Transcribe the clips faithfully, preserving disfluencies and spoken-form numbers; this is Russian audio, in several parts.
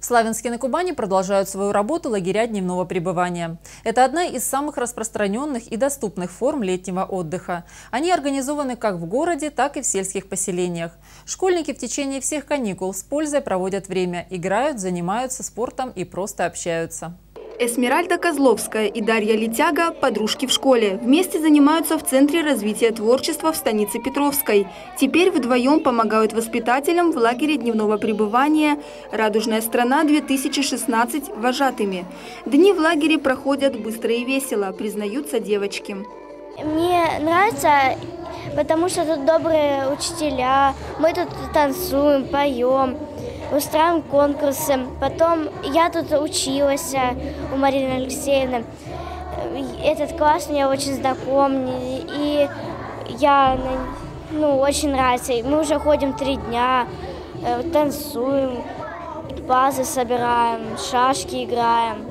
Славянске на Кубани продолжают свою работу лагеря дневного пребывания. Это одна из самых распространенных и доступных форм летнего отдыха. Они организованы как в городе, так и в сельских поселениях. Школьники в течение всех каникул с пользой проводят время, играют, занимаются спортом и просто общаются. Эсмеральда Козловская и Дарья Летяга – подружки в школе. Вместе занимаются в Центре развития творчества в станице Петровской. Теперь вдвоем помогают воспитателям в лагере дневного пребывания «Радужная страна-две тысячи шестнадцать» вожатыми. Дни в лагере проходят быстро и весело, признаются девочки. Мне нравится, потому что тут добрые учителя, мы тут танцуем, поем. Устраиваем конкурсы. Потом я тут училась у Марины Алексеевны. Этот класс мне очень знаком. И я, ну, очень нравится. Мы уже ходим три дня, танцуем, базы собираем, шашки играем.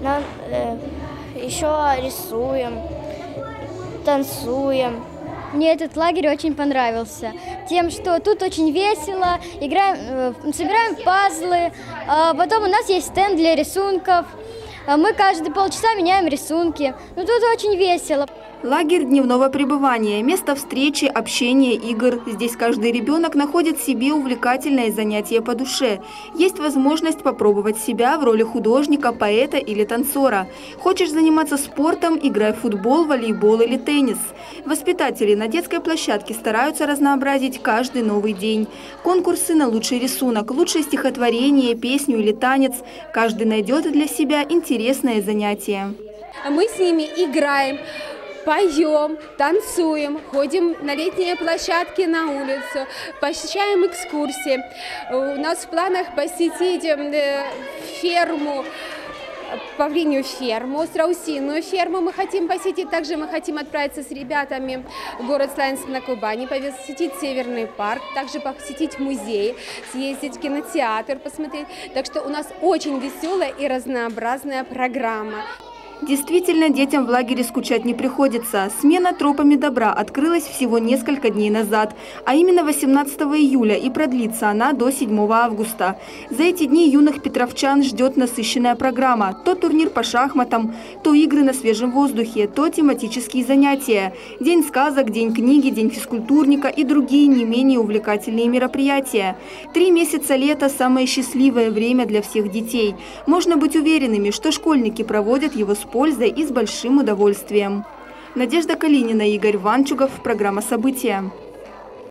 Еще рисуем, танцуем. Мне этот лагерь очень понравился тем, что тут очень весело, играем, собираем пазлы, а потом у нас есть стенд для рисунков, мы каждые полчаса меняем рисунки, но тут очень весело. Лагерь дневного пребывания – место встречи, общения, игр. Здесь каждый ребенок находит себе увлекательное занятие по душе. Есть возможность попробовать себя в роли художника, поэта или танцора. Хочешь заниматься спортом – играй в футбол, волейбол или теннис. Воспитатели на детской площадке стараются разнообразить каждый новый день. Конкурсы на лучший рисунок, лучшее стихотворение, песню или танец. Каждый найдет для себя интересное занятие. Мы с ними играем, поем, танцуем, ходим на летние площадки на улицу, посещаем экскурсии. У нас в планах посетить ферму, павлинью ферму, страусиную ферму мы хотим посетить. Также мы хотим отправиться с ребятами в город Славянск на Кубани, посетить Северный парк, также посетить музей, съездить в кинотеатр, посмотреть. Так что у нас очень веселая и разнообразная программа. Действительно, детям в лагере скучать не приходится. Смена тропами добра открылась всего несколько дней назад, а именно восемнадцатого июля, и продлится она до седьмого августа. За эти дни юных петровчан ждет насыщенная программа. То турнир по шахматам, то игры на свежем воздухе, то тематические занятия. День сказок, день книги, день физкультурника и другие не менее увлекательные мероприятия. Три месяца лета – самое счастливое время для всех детей. Можно быть уверенными, что школьники проводят его с пользой и с большим удовольствием. Надежда Калинина, Игорь Ванчугов. Программа «События».